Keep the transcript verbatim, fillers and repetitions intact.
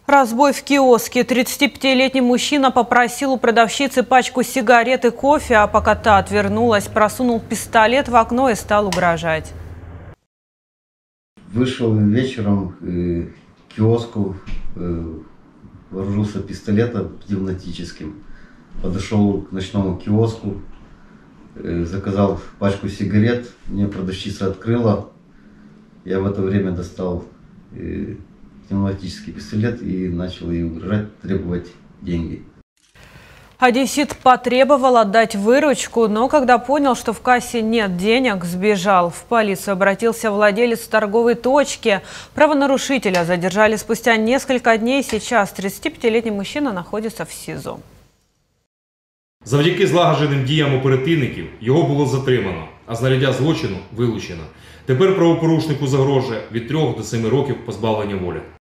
Разбой в киоске. тридцатипятилетний мужчина попросил у продавщицы пачку сигарет и кофе, а пока та отвернулась, просунул пистолет в окно и стал угрожать. Вышел вечером э, к киоску, э, вооружился пистолетом пневматическим, подошел к ночному киоску, э, заказал пачку сигарет, мне продавщица открыла, я в это время достал э, пневматический пистолет и начал ей угрожать, требовать деньги. Одессит потребовал отдать выручку, но когда понял, что в кассе нет денег, сбежал. В полицию обратился владелец торговой точки. Правонарушителя задержали спустя несколько дней. Сейчас тридцатипятилетний мужчина находится в СІЗО. Завдяки злагодженим діям оперативників його було затримано, а знаряддя злочину вилучено. Тепер правопорушнику загрожує від трьох до семи років позбавлення волі.